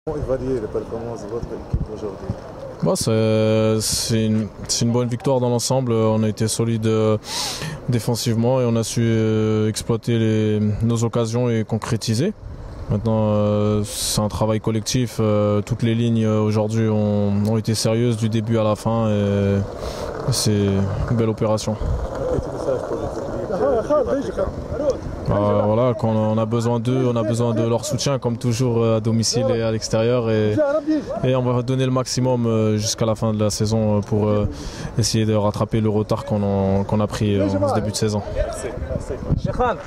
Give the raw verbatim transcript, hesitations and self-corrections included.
Évaluer les performances de votre équipe aujourd'hui. Bon, c'est une, une bonne victoire dans l'ensemble. On a été solide euh, défensivement et on a su euh, exploiter les, nos occasions et concrétiser. Maintenant, euh, c'est un travail collectif. Euh, toutes les lignes euh, aujourd'hui ont, ont été sérieuses du début à la fin et, et c'est une belle opération. Euh, voilà, quand on a besoin d'eux, on a besoin de leur soutien, comme toujours à domicile et à l'extérieur. Et, et on va donner le maximum jusqu'à la fin de la saison pour essayer de rattraper le retard qu'on a, qu'on a pris en ce début de saison. Merci. Merci.